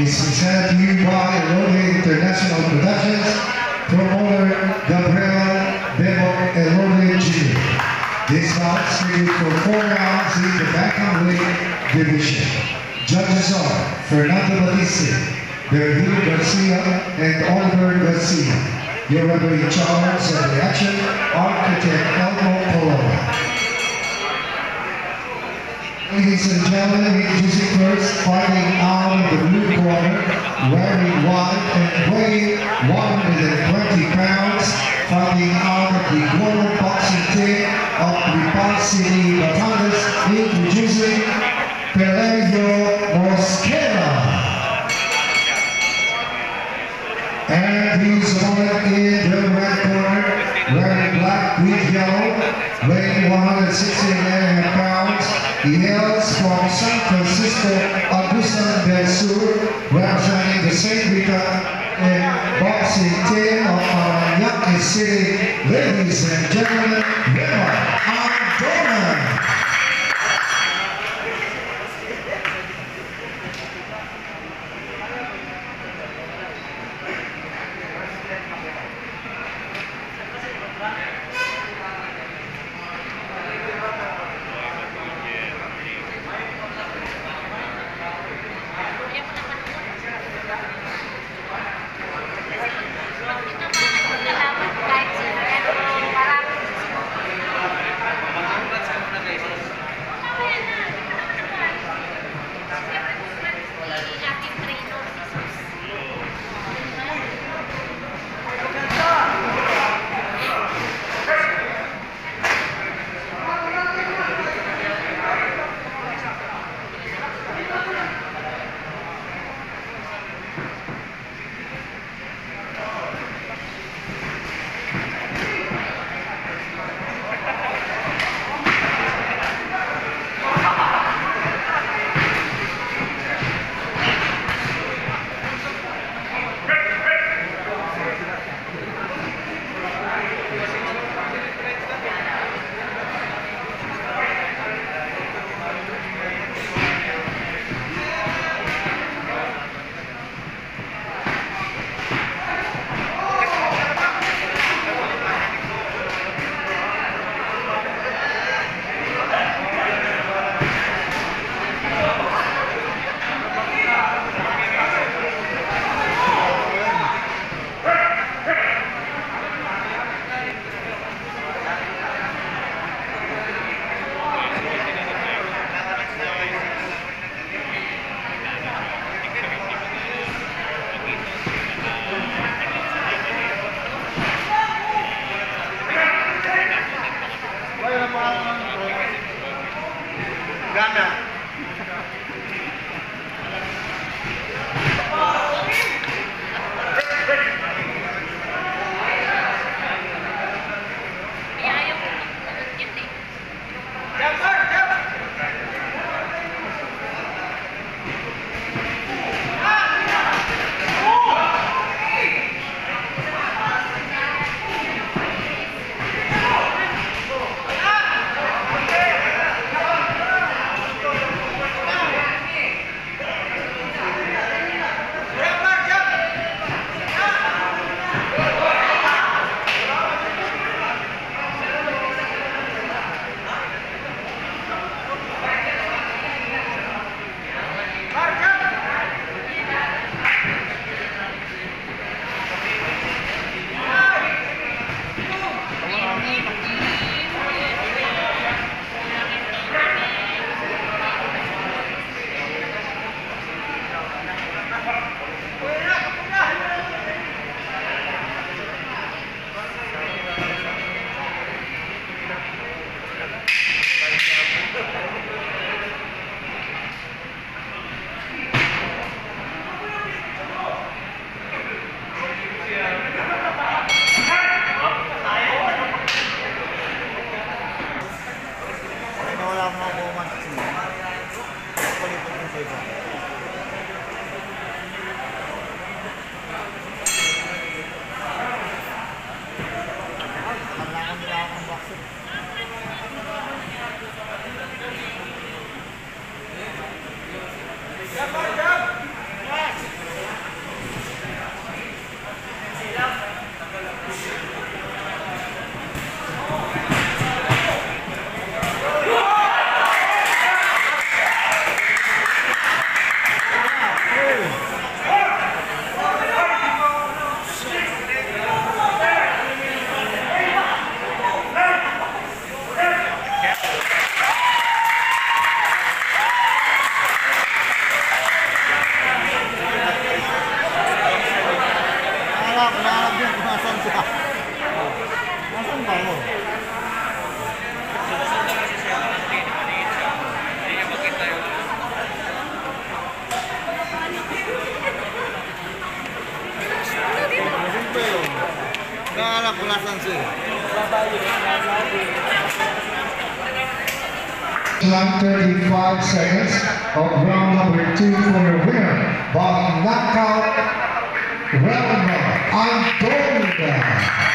is presented to you by Elode International Productions, promoter Gabriel Bebo Elode Jr. This bout is scheduled for 4 rounds in the bantamweight division. Judges are Fernando Batista, Virgilio Garcia, and Oliver Garcia. Your referee in charge of the action, Architect Elmo Paloma. Ladies and gentlemen, introducing first, fighting out of the blue corner, wearing white and weighing 120 pounds, fighting out of the global boxing team of Lipan City, Batangas, introducing Pelagio Mosquera. And his opponent in the red corner, wearing black with yellow, weighing 116.5 pounds. He hails from San Francisco, Augustin del Sur, representing the St. Rita and boxing team of Yankee City. Ladies and gentlemen, Rema Andona. va sens se. Round 35 seconds of round number 2 for your winner by knockout round Antonio.